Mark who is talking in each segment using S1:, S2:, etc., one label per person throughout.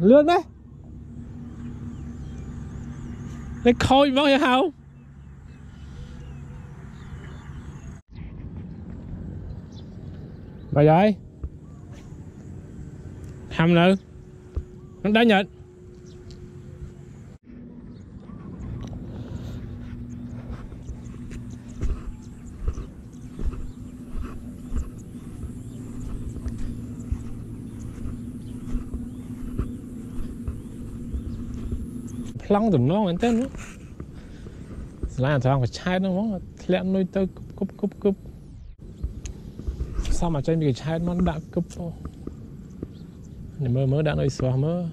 S1: lươn đấy lấy khôi vong vậy không bà vậy hầm nữa nó đã nhận lăng tụi nó anh tên nữa là thằng phải chai nó món lẹn nuôi tơ cúp sao mà chơi bị chai nó đã cúp này mơ đã nuôi xóa mơ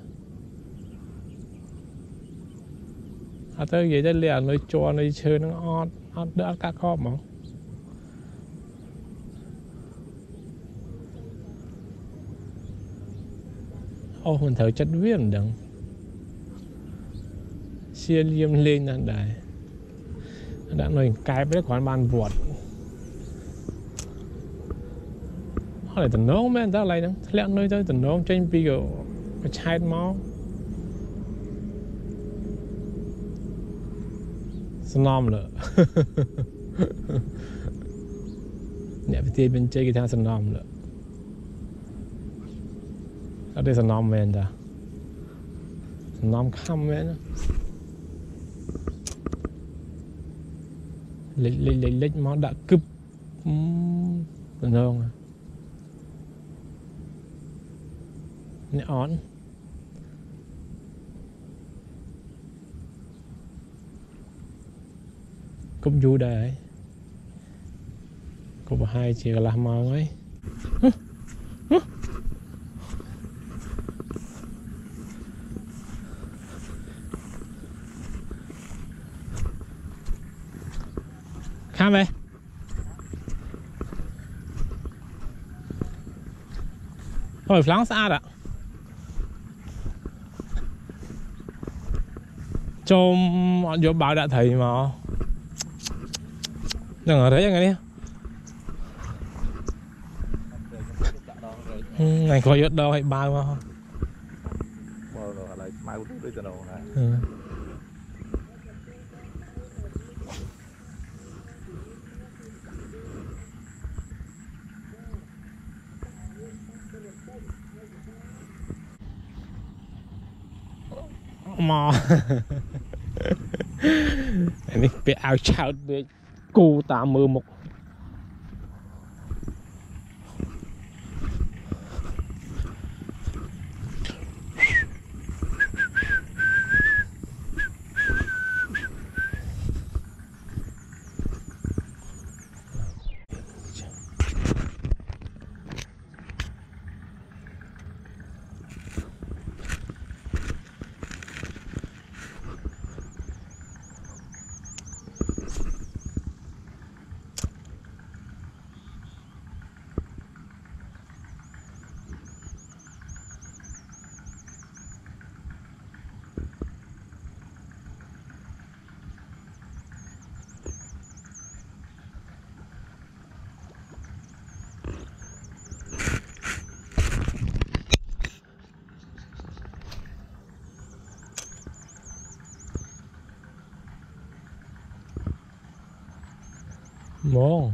S1: à tới vậy tới lẹn nuôi cho nuôi chơi nó ót đỡ cá kho mà ô mình thử chất viết đừng chia liêm lên là đây đã nói cái với khoản bàn vượt họ lại tận nón mấy anh ta lại nữa lẽ nơi tới tận nón trên video cái chai máu snom nữa nè phải tiền bên chơi cái thằng snom nữa ở đây snom mấy anh ta snom khăm mấy nữa lịch món đã cướp được không nè on cũng vui đấy cũng hai chỉ là làm màu ấy khám về thôi phẳng xa đã cho vô bảo đã thấy mà đừng ở đấy anh đi này có ít đâu hay bao mà mò anh ấy bị áo cháo bị cu tà mưa một mong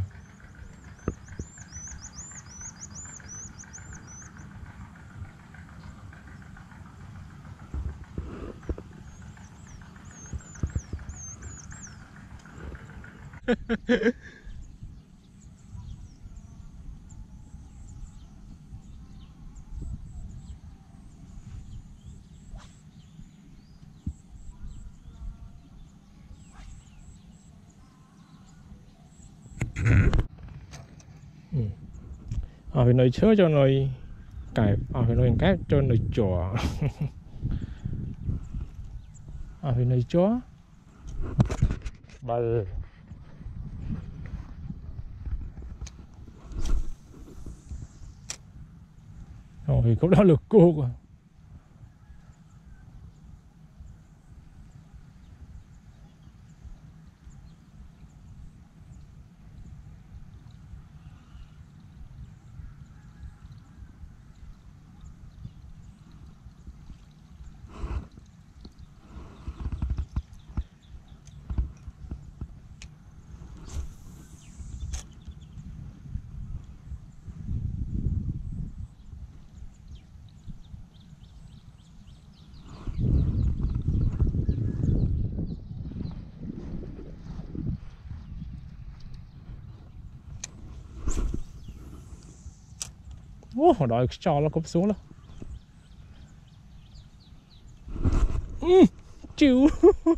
S1: phải nói chớ cho nói cải phải nói cách cho nói chó phải nói chó bờ rồi cũng đã được cô rồi hồi đó cho nó cúp xuống đó. Chịu.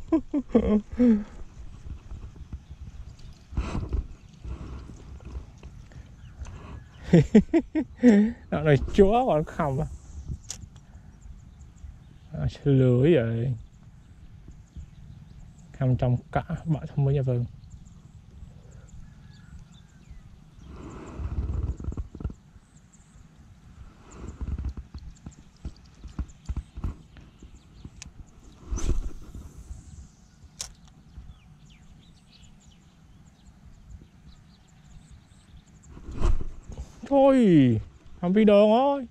S1: Đoạn này chúa còn khầm lưới rồi khăm trong cả bạn không mới nhà vườn. Thôi không đi đường thôi.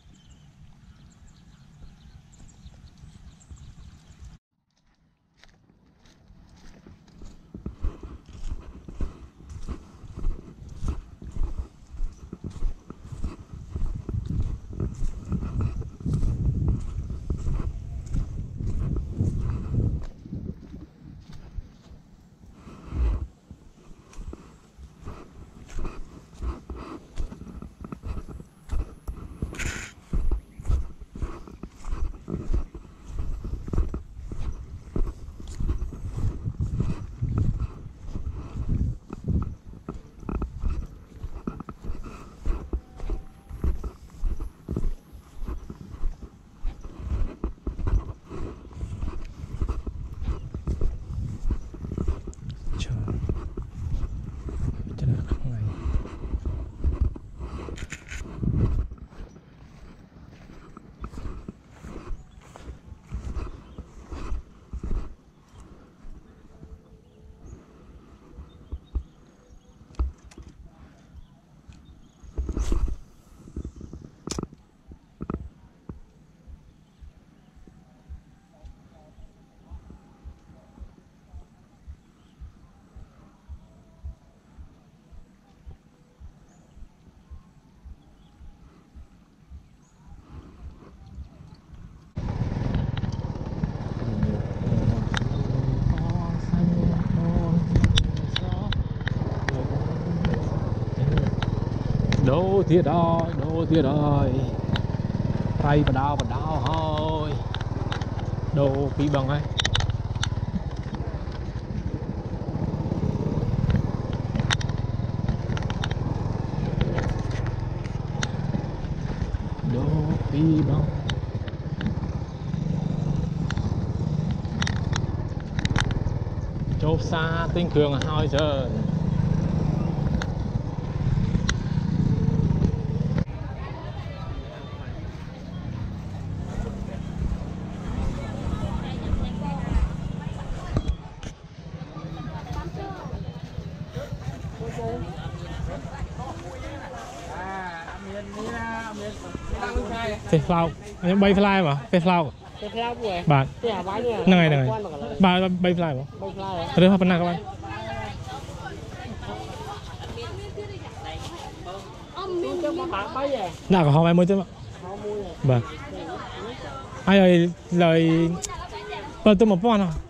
S1: Đổ thiệt rồi tay vào đau thôi đồ bị bằng ấy đồ bị bằng chốt xa tinh cường hai giờ. Phê phao, anh bay fly mà, phê phao. Bạn, này, ba bay fly mà. Terus apa pernah kawan? Nãy có họ bay mới chứ mà. Bạn, ai ơi lời, bờ tôi một con à?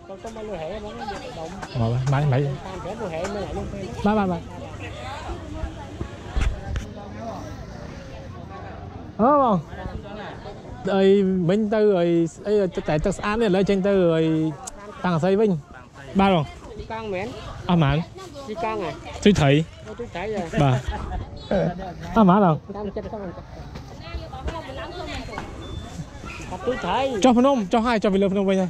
S1: Ba. Không ơi Vinh Tư rồi tại tất án này lấy trên Tư rồi tăng xây Vinh ba rồi mãn tôi thấy bà mãn rồi cho Phnom cho hai cho Vinh Phnom Vinh này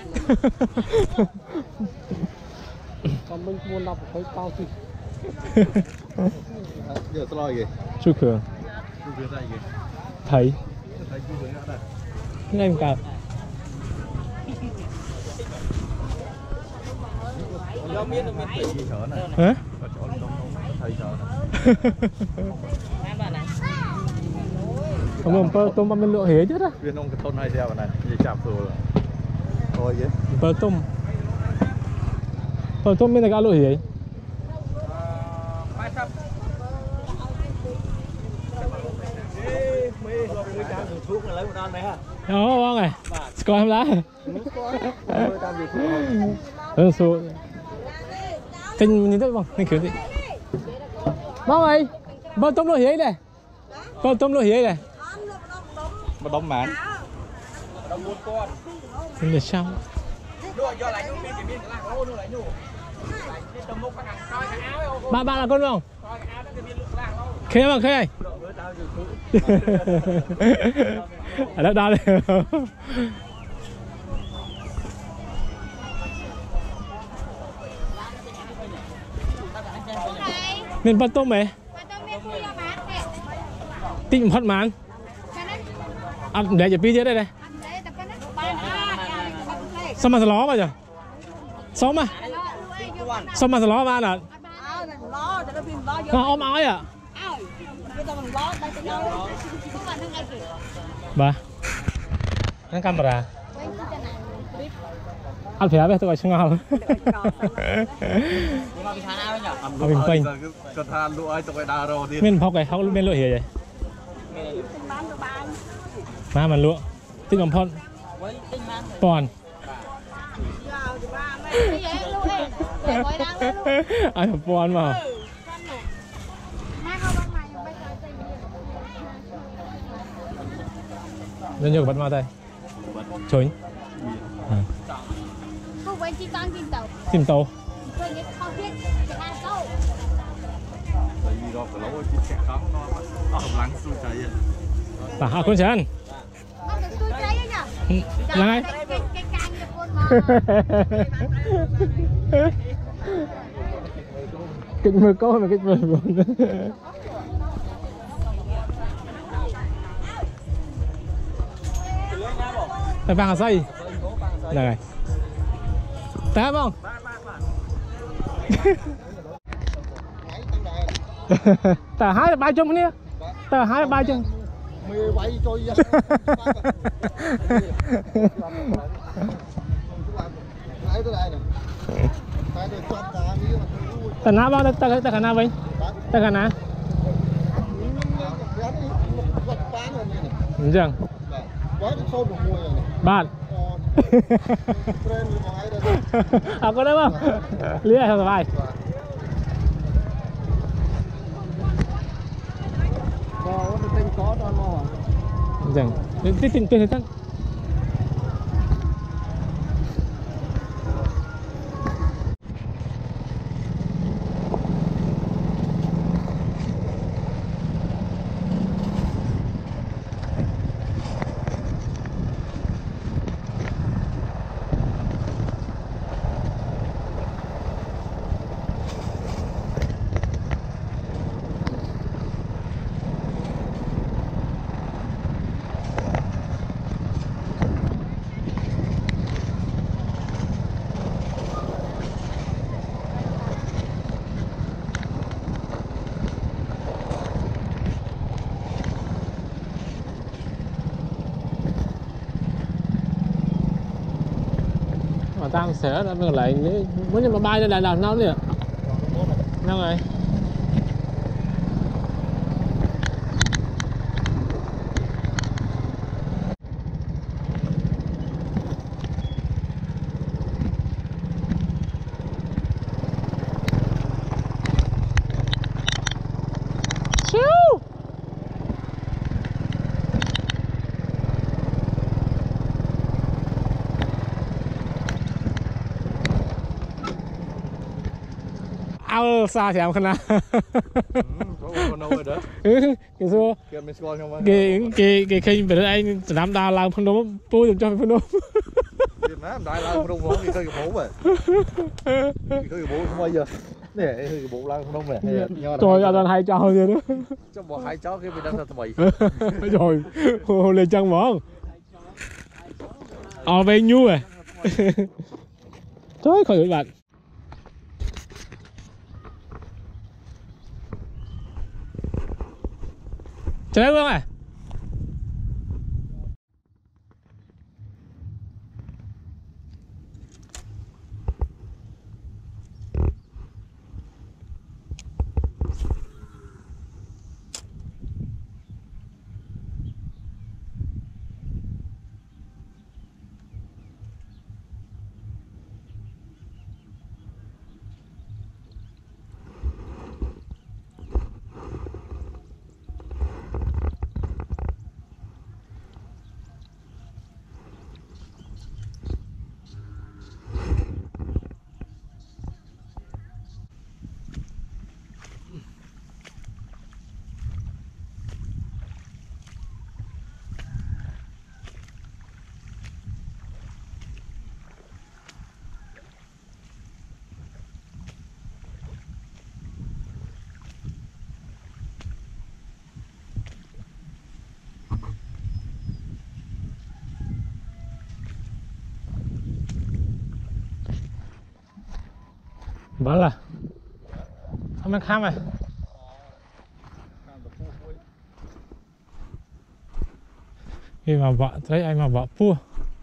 S2: còn mình muốn đọc thấy bao gì
S3: giờ sao rồi
S1: chú cường thấy em cả hả không tôm bên lựa hế chứ đó
S3: viên ông cái thôn hai đeo này gì chạm phù rồi thôi vậy tôm bên này cái lựa hế đó vâng này coi em lá số tên nhìn thấy vâng nên kiểu gì vâng ơi bơ tôm lỗ hế này
S1: con tôm lúa hiế này
S3: mà đóng mán
S1: mình để sao ba là con không khé mà khé ở đó đây nên bắt tôm mày tinh phát mán ăn để cho pi đây đây sao mà ló vậy nhở sao mà ló ba là ôm áo à ba ăn camera ăn phải về tôi gọi ngon mình quanh mình phọc này phọc bên lụa hiểu vậy má mình lụa tinh còn phon còn ai phon mà nên nhiều bắt ma tay chối tìm tàu bà à con chân là ai kịch mưa có mà kịch mưa buồn tại vàng là dây này té không tờ hai là 300 nè tờ hai là 300 tờ nào bao tờ khả nào vậy tờ khả nào chẳng bạn à có đấy không lý này không phải chẳng tin chắc tao sẽ lại muốn nhưng mà bay lên là nó nè đâu rồi xa thì em khăn cái số cái khi về anh làm đa làm phân đấu bôi cho phân đấu
S3: đại làm phân đấu không thì cái bố vậy cái bố không bao giờ để cái bố làm phân đấu này
S1: trời ơi toàn hai cháu vậy đó
S3: cho bỏ hai cháu cái mình đang thật bậy
S1: rồi hồ lên chân món ở bên nhu à trời khỏi bạn chơi không à Vâng là không ăn khám à khi mà vợ thấy anh mà vợ pua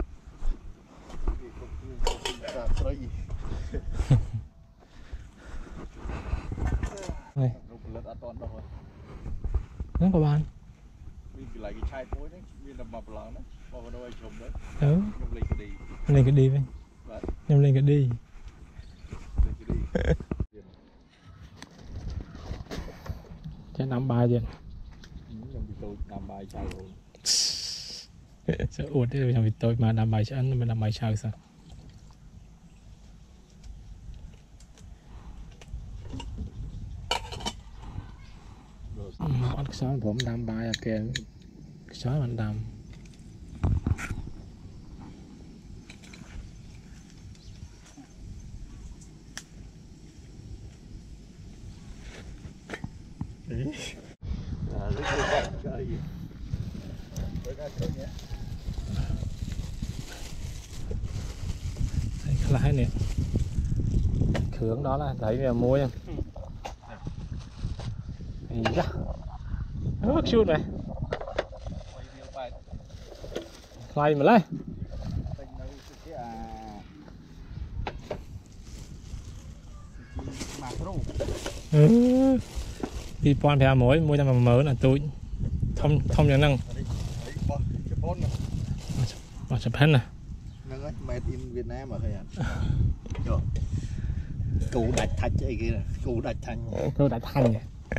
S1: này nó có bàn
S3: lại cái chai tối đấy như là mập lợn đấy mà vào đâu ai trồng đấy
S1: ừ lên cái đi với nhâm lên cái đi chắc nằm bài gì
S3: làm bài chai rồi
S1: sẽ uổng đấy vì tôi mà làm bài cho anh mình làm bài sao sao ăn cái sóiผมlàm bài à kìa cái sói mình làm lái nè khưởng đó là thấy là mua nha dạ nước chút này lay mà lấy đi pon theo mối mua cho mà mới là tôi thông cho năng bỏ chụp hết nè
S3: made in Việt Nam mà thôi à cụ đặt thanh ấy kia cụ đặt thanh
S1: nhỉ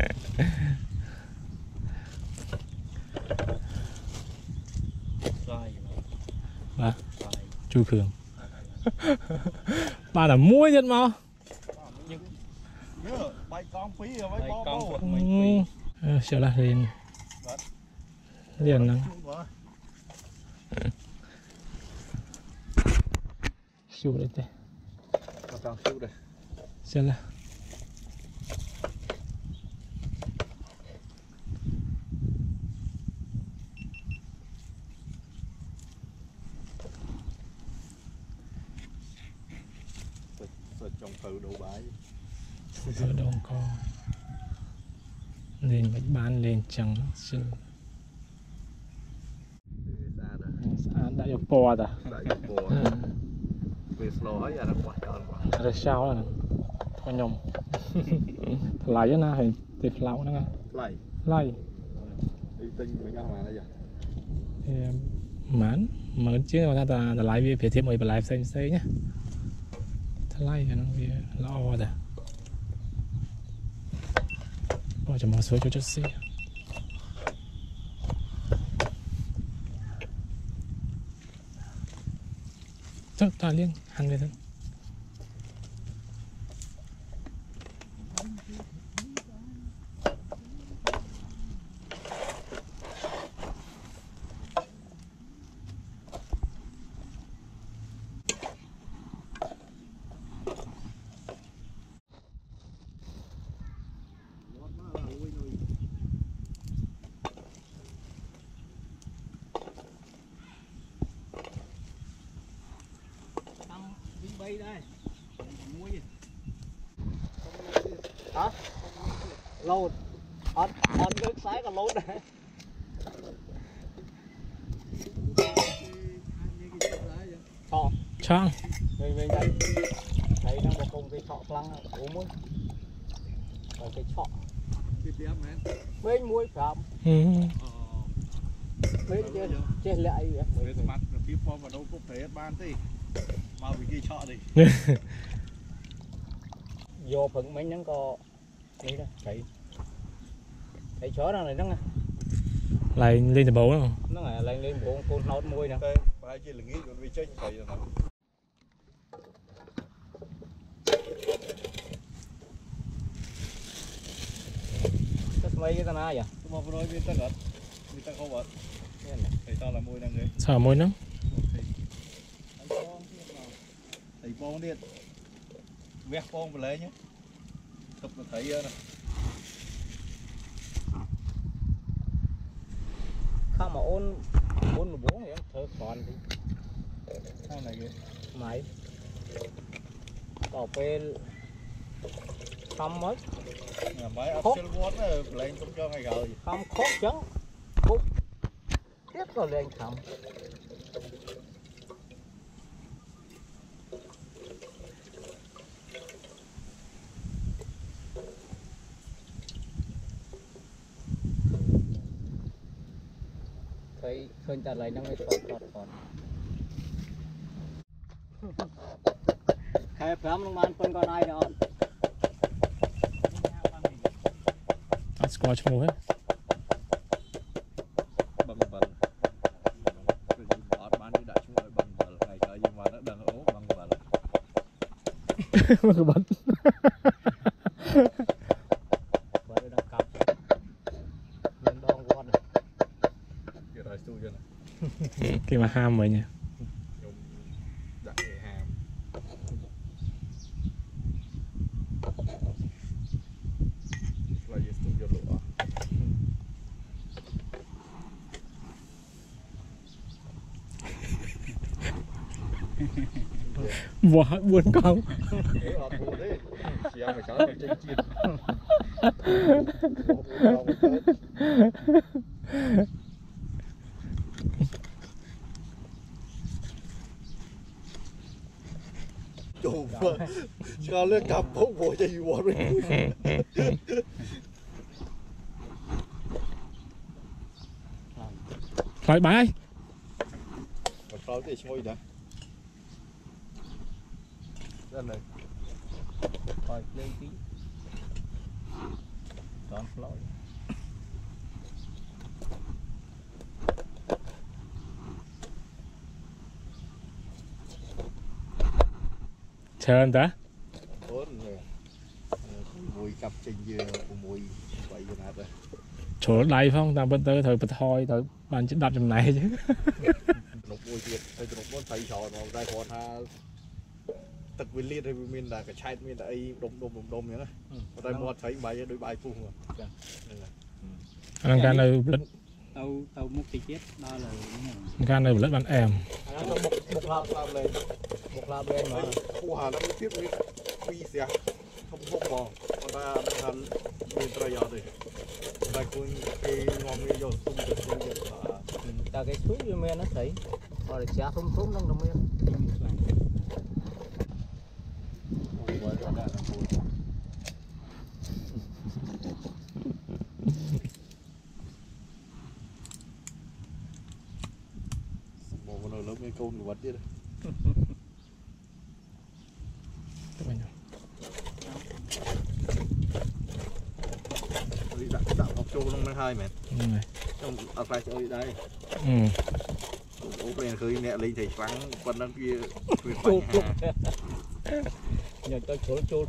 S1: ba chu cường ba là muối chân mà
S3: bay con phí rồi bay con
S1: sợ là liền nắng siêu đấy thế
S3: còn siêu đây
S1: xem là
S3: trong thử đồ bãi
S1: ở đâu có lên bạch ban lên trắng xinh đã được bò rồi
S3: về slow ấy là nó quạt
S1: rồi sao là thôi nhom lại cho na thì tiệt lão nữa lại
S3: đi tinh với nhau mà bây giờ
S1: mán chứ mà ta lại về phía thêm 10 lại xem nhé lại cho nó về lo rồi bỏ cho một số cho chất xí chắc ta liên hành về thôi
S2: bay đây mua gì hả lột ăn nước sái còn lột này
S1: chọn
S2: mình đây thấy đang một công ty thọ lăng cố muốn ở cái thọ mấy muối phạm mấy chết lại vậy
S3: mặt phía phong và đâu cũng thấy ban thì mau vì kia chọ đi
S2: vô phận mấy nhắn co đi đó thấy chó đó này nó nè
S1: lại lên từ bầu đó
S2: nó là lên bộ con nốt môi nè
S3: ba chỉ là nghĩ còn vì chơi vậy rồi
S2: tất mấy cái ta na vậy
S3: mà vừa nói người ta không vật thầy tao là môi đang người
S1: sao môi nó
S3: thầy bông đi vét bông vào lấy nhé thập là thấy này
S2: không mà ôn một bốn vậy thở còn đi
S3: sao này kìa
S2: máy bảo về không mới
S3: mấy ấp xíu vốn lên cũng cho ngày rồi
S2: không khốt trắng khốt tiếp rồi lên không thấy khơi ta lấy nó mới còn khai phám nó man phân con ai đó
S1: squash mua hết
S3: bằng bần bỏ bán đi đại chúng ơi bằng bần ngày trời nhưng mà nó đằng ố bằng bần
S1: bằng bần
S2: bởi đang cặp lên đòn con
S3: kia rồi xui cho này
S1: cái mà ham vậy nha
S3: đặt cái hàm là gì xui cho lửa
S1: vỏ buồn con
S3: thế là thua đấy chị em phải cháu phải tranh chiên chủ cho lên cặp bốc vội cho you worry
S1: phải bye
S3: một pháo để ngồi đã đây này
S2: rồi lên tí đón lỗi
S1: chờ anh ta
S3: tốt rồi mùi cặp trình dừa mùi vậy như nào đây
S1: chỗ đây phải không ta bên tới thời thôi tới bạn chỉ đặt trong này chứ
S3: nộp mùi tiền thì nộp món thấy sỏi mà đây còn ha tật viên liệt hay viên là cái chai viên là ấy đom nhá đây mua thấy bài đôi bài phun rồi
S1: anh can này lật
S2: tàu múc tí chết đó là
S1: can này lật bạn em
S3: một làm lên mà khu hà nó tiếp với phi xe không không bò ta đang bên tây giờ thì đây cũng cái ngon như rồi tung được công việc là
S2: ta cái suối như men nó thấy rồi chả thum nó đồng men
S3: một con lớn cái câu của vật đi đây đặt học trâu trong năm hai mẹ trong ở phải chơi đây ốp lên khơi nè lên thì trắng con đang kia quyền bánh
S2: nhờ cho chỗ trâu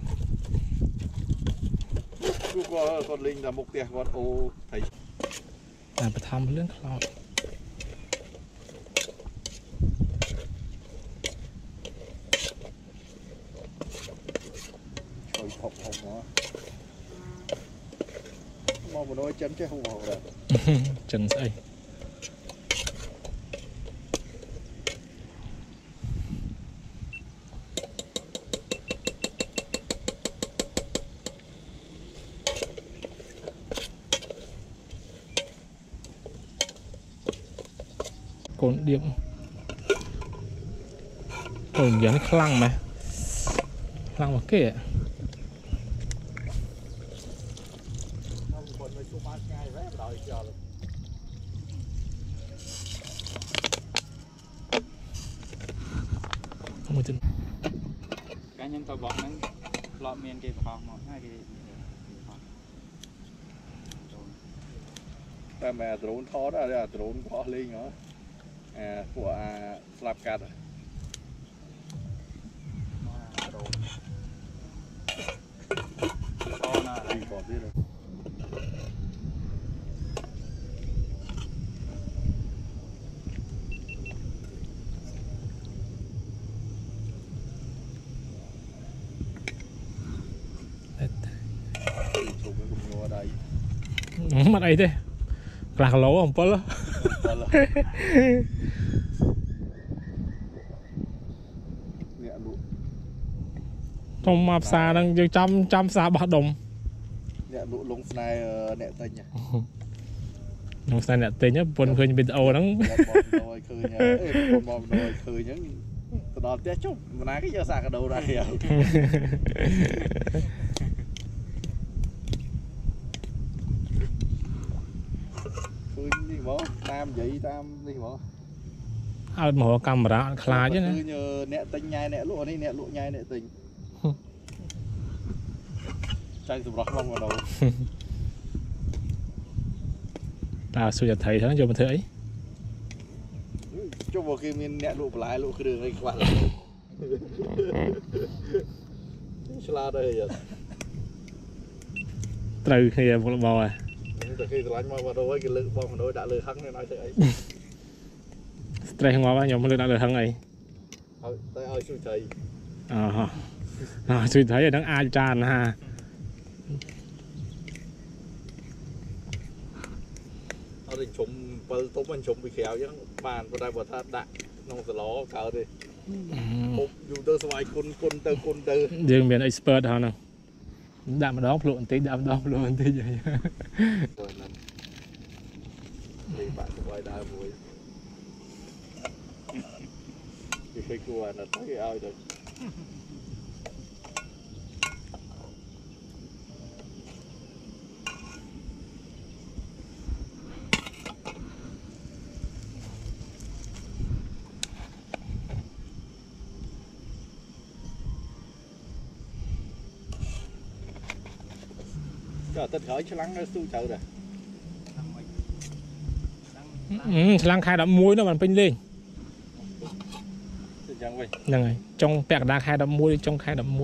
S3: lúc con linh là mục tiêu con ô thầy
S1: ไปทำเรื่องคลอด
S3: rồi học nó mong một đôi chân chứ không học được
S1: chân xây cồn điểm cồn giống khăng mà khăng một cái một chân
S2: cá nhân tôi bọn nó lọt miền kia phòng một hai cái
S3: ta mẹ drone thó đó là drone của linh đó của Snapchat còn biết rồi
S1: mặt ấy thế lạc lỗ không có đó trong map xa đang trăm xa bát đồng
S3: nè lũ lông này nè tinh nhỉ
S1: lông này nè tinh nhá buồn khơi bị ồ lắm
S3: bom đôi khơi những đó té chốt mà cái giờ xa cái đầu đây khơi gì bó tam vậy tam gì bó
S1: ao mở camera khá chứ nè
S3: như nè tinh nhai nè lụa đi nè lụa nhai nè tinh chạy sụp rắc vào đầu
S1: ta suy thấy thế cho mình thấy
S3: cho vào kia mình nè lụa lại lụa cái đường này các bạn la đây giờ
S1: từ khi một bò à
S3: từ khi lạnh mà vào đâu cái lưỡi bom đôi đã lưỡi hăng này nói thế ấy
S1: stress không quá nhóm lưỡi đã lưỡi hăng này
S3: tới ơi suy thấy
S1: suy thấy là đang ai tràn ha
S3: ở đây chúng tốt mình chúng bị khéo chứ bàn vào đây vào thắt đạn nông sờ ló cào đi dùng tơ xoay côn tơ
S1: riêng miền expert hả nè đạm mà đó lộn tí đạm đó lộn tí vậy
S3: thì bạn quay đá vui khi cua là thấy ai được cho tất khởi cho lắng nó xuống chợ rồi
S1: lăng khai đậm muối nó bằng pin lên nè này trong bẹt đá khai đậm muối trong khai đậm muối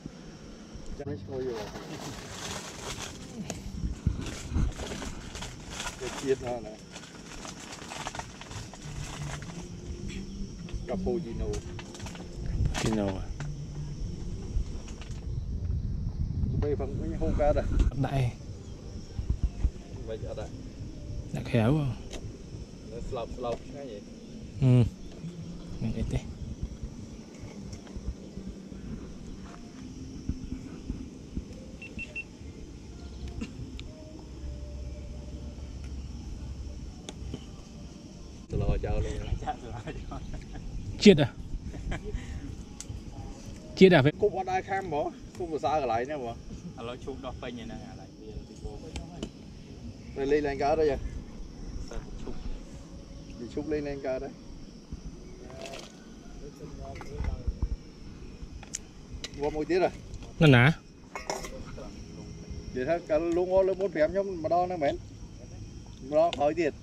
S3: cappuccino bây phần cái hô ca đây
S1: đại
S3: bây giờ đây
S1: đã khéo rồi
S3: slop cái gì
S1: vậy thế chết à chết à vậy
S3: cục ở đây kham bỏ cục ở xa lại nữa bỏ
S2: lối chung đó phơi như này lại
S3: đây lên lên cá đây vậy đi chúc lên cá đấy qua một tiết rồi
S1: nó nã
S3: để thấy cả luôn ngô lên 1 phèm nhóm mà đo nó mến mà đo khỏi tiền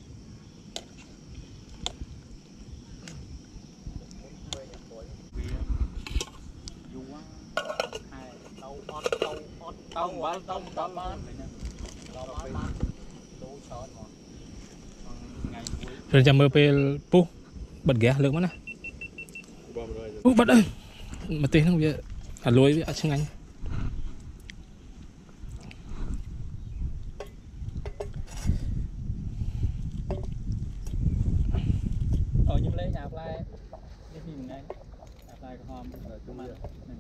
S1: rồi chăm mơ pe pu bật ghé lượng mất nè bật ơi mà tiền không vậy lối với chân anh
S2: nhưng lấy nhà play cái phim này nhà play cái hòm rồi chúng mình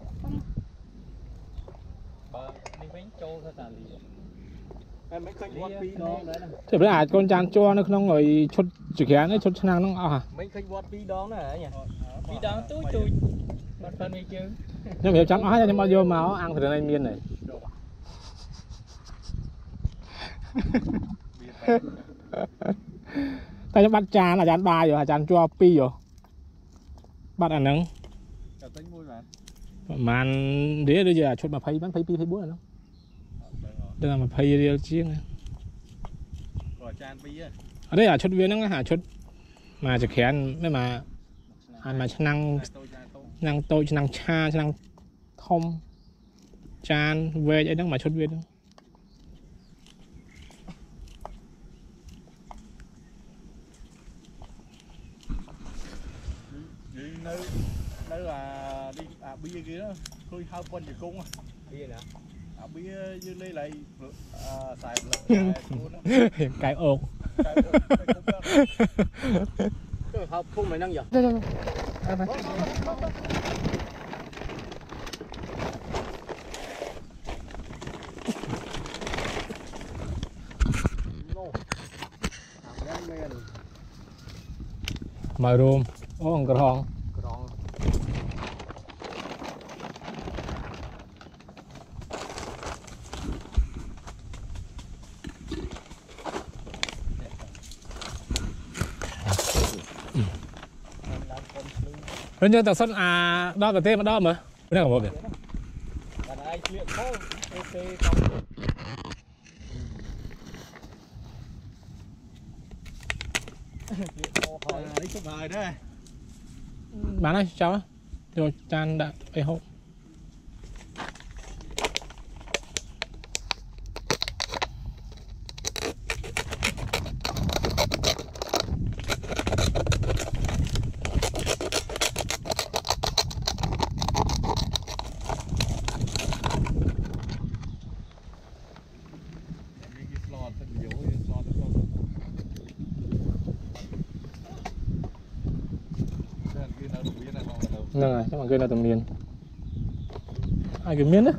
S2: đi bánh trâu thôi là gì mấy khơi vót pi đón đấy nè
S1: thì bây giờ con chăn cho nó không ngồi chốt chỉ khé nó chốt năng nó à
S2: mấy khơi vót pi đón này nhỉ pi đón túi chui bật phân đi chứ
S1: nhưng mà chấm á nhưng bao nhiêu máu ăn thì này miên này tay bắt trà là chán ba rồi hả chán cho pi rồi bắt ăn nắng màn đĩa bây giờ chốt mà phay bắn phay pi phay búa nó đây là mà phay riêng chiếc này ở đây là chốt viên nó hả chốt mà chỉ khén nên mà ăn mà năng tôi năng cha năng thông chan về vậy đó mà chốt viên đó
S3: nơi là đi bia kia đó tôi hai con chỉ cung bia nè bia như đây lại xài
S1: cái ồn
S2: không mày năng giờ
S1: mời rùm ô con rong
S2: Còn
S1: Thế nhưng tao sân à đo cả tên mà đo mà cái này là một việc
S2: là ai chuyện thôi ok không
S3: lấy số bài đấy.
S1: bán này cháu rồi chan đã ấy hộ này các bạn kia là tầm miền ai cái miếng đấy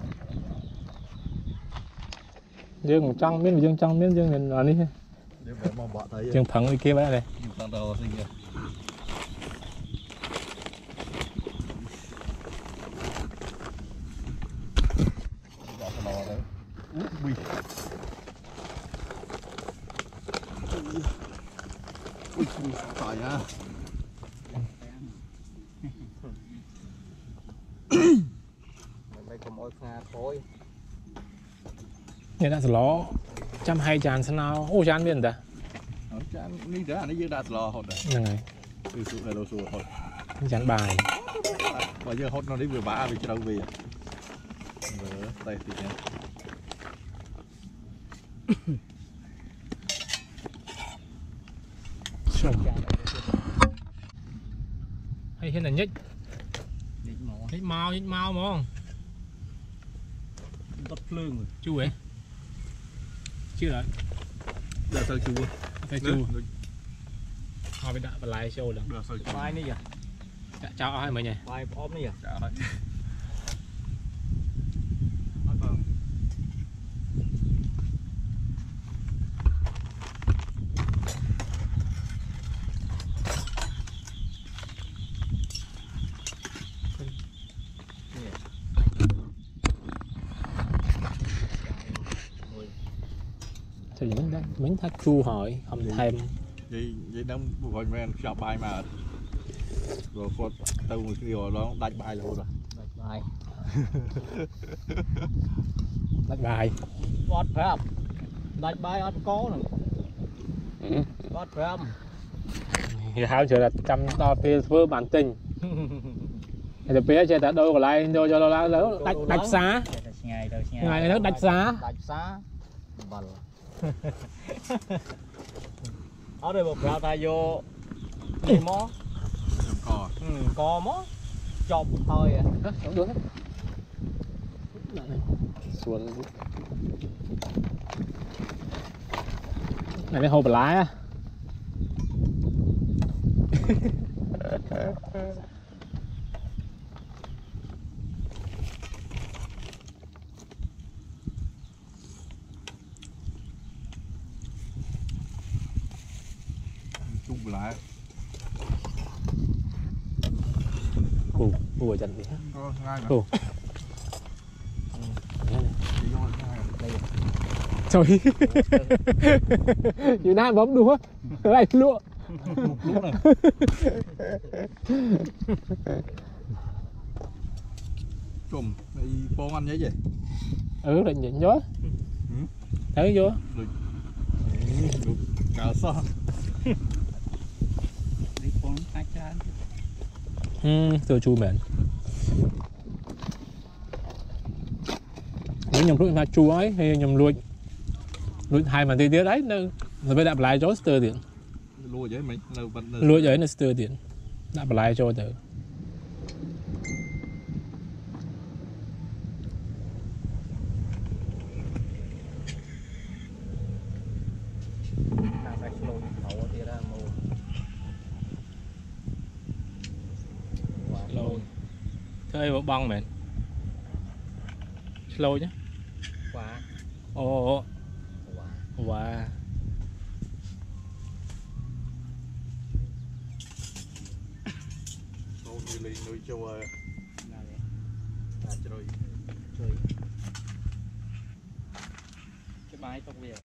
S1: dương một trăm miếng dương trăm miếng dương mình là đi dương phẳng đi kia vậy này
S3: Phải nha.
S2: Mày còn ôi pha thôi.
S1: này đã ló 120 chàn sao nào ô chàn miền ta
S3: Ní đó nó dưới đạt lò hột này.
S1: này
S3: Từ sụt này đồ sụt hột.
S1: chàn bài
S3: Bây giờ hột nó đi vừa bả về đâu về. Đây thì nha.
S1: hay hiện là nhích nhích mau mà không
S2: Tắt lương rồi.
S1: chú ấy chưa đấy
S3: Đã sao chú.
S1: phải chú họ bị đã và lại show được
S3: Đã sao chú.
S2: Mai nữa nhỉ?
S1: chào ai mới nhỉ
S2: Mai ốm nữa nhỉ?
S3: Chào hỏi.
S1: thì mình thắt chu hỏi không thêm
S3: Vậy nó gọi men chọc bài mà. Rồi phốt tao một điều nó đánh bài luôn rồi.
S2: Đặt bài.
S1: đặt bài
S2: Gót phải không? Đặt bài ăn có nè. Gót phải không?
S1: thì hao chờ là trăm to phía với bản tình thì phía chơi ta đôi còn lại đôi cho nó đánh xá ngày nó đánh xá
S2: Đánh xá. Vâng. Ở đây một gạo ta vô đi mó
S3: Cò.
S2: co mó chọc thôi à
S1: không được xuống này cái hộp lái á
S3: Chung lại.
S1: Ủa chân gì
S3: Ngay mà.
S1: Ủa trời như nam bấm đũa này lụa
S3: này. Chùm, này bông ăn nhớ gì?
S1: là nhịn nhớ thấy vô
S3: Cào so.
S2: đi con hai chân
S1: tôi chu mền nếu nhầm lúc mà chu ấy hay nhầm lui hai màn tí đấy nó bây đạp lại cho stir điện
S3: Lùa với mình,
S1: lùa giấy nó stir điện đạp lại cho từ thôi bộ băng mệt slow nhé
S2: quả
S1: ồ wow
S3: lên nuôi châu rồi
S2: cái máy trong việc